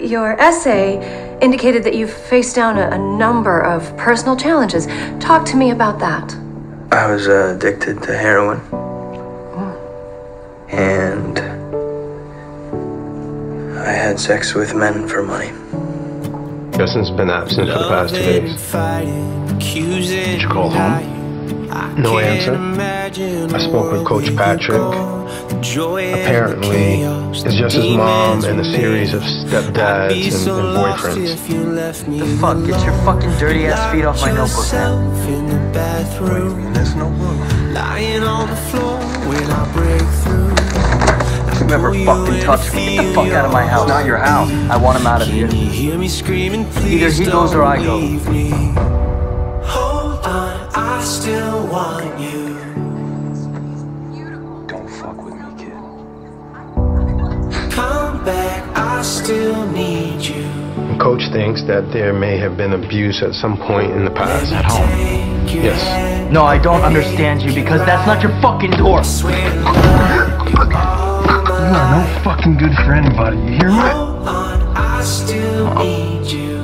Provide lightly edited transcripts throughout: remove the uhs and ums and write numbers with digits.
Your essay indicated that you've faced down a number of personal challenges. Talk to me about that. I was addicted to heroin. And I had sex with men for money. Justin's been absent for the past 2 days. Did you call home? No answer. I spoke with Coach Patrick. Apparently, it's just his mom and a series of stepdads and boyfriends. The fuck? Get your fucking dirty ass feet off my notebook, man. What do you mean, there's no room? Whoever fucking touched me, get the fuck out of my house. It's not your house. I want him out of here. Either he goes or I go. Hold on, I still want you. Don't fuck with me, kid. Come back, I still need you. Coach thinks that there may have been abuse at some point in the past. At home? Yes. No, I don't understand you because that's not your fucking door. You are no fucking good for anybody, you hear me? Hold on, I still need you.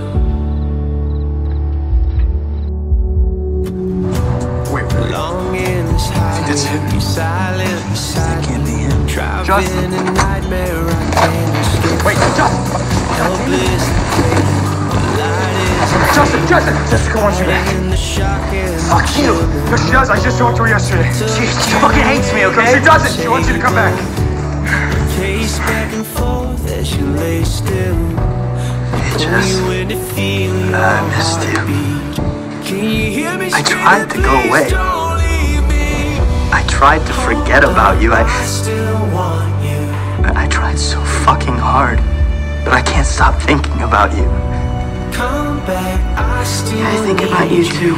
Wait, Long in this That's him. you silent beside That can't be him. Justin. A nightmare I can't escape. Wait, Justin! Helpless, Justin! Jessica wants you back. Fuck you! No, she does. I just talked to her yesterday. She fucking hates me, okay? She doesn't. She wants you to come back. Pace back and forth as she lay still. Jess, I missed you. I tried to go away. I tried to forget about you. I tried so fucking hard, but I can't stop thinking about you. Yeah, I think about you too.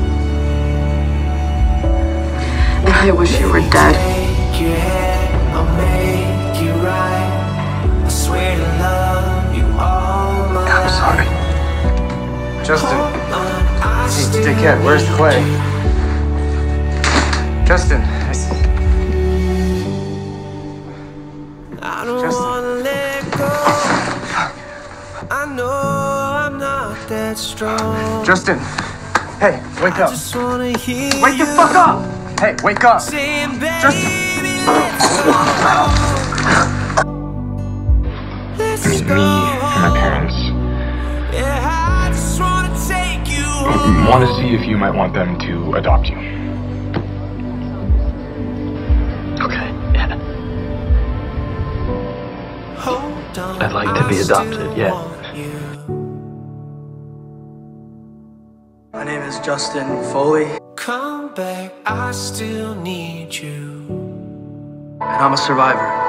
And I wish you were dead. I'm sorry. Justin. Hey, dickhead, where's Clay? Justin. I don't wanna let go. I know I'm not that strong. Justin. Hey, wake up. Just wanna hear Wake the fuck up! Hey, wake up! saying, Justin. There's me and my parents. Yeah, I just wanna take you. Want to see if you might want them to adopt you. Okay, yeah. Hold on, I'd like to be adopted, yeah. My name is Justin Foley, Come back, I still need you. and I'm a survivor.